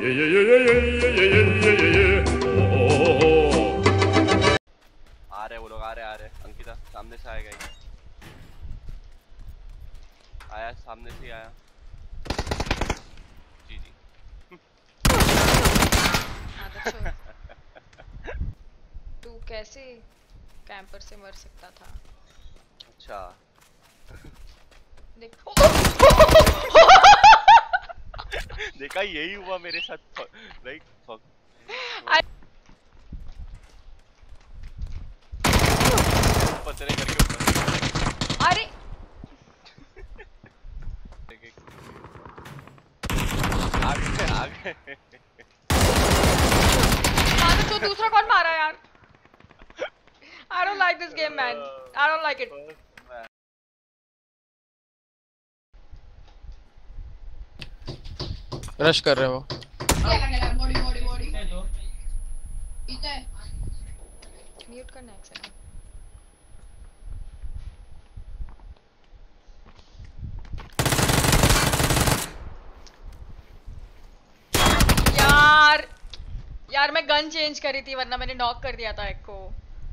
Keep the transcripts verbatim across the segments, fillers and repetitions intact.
आ रहे वो लोग, आ रहे आ रहे। अंकिता सामने से आएगा ये। आया सामने से आया। जी जी। तू कैसे कैंपर से मर सकता था? अच्छा देखो देखा यही हुआ मेरे साथ। लाइक फक पतरे करके ऊपर। अरे आगे आगे तो दूसरा कौन मारा यार? I don't like this game man. I don't like it. Rush कर रहे हो वो। म्यूट करना एक सेकंड। यार यार मैं गन चेंज करी थी वरना मैंने नॉक कर दिया था एक को।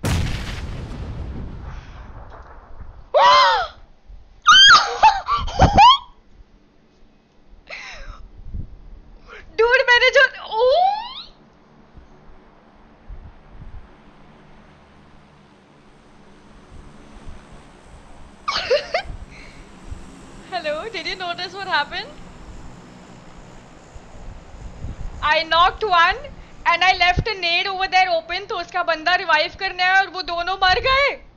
डूड मैंने जो Hello, did you notice what happened? I knocked one and I left a nade over there open तो उसका बंदा रिवाइव करने आया और वो दोनों मर गए।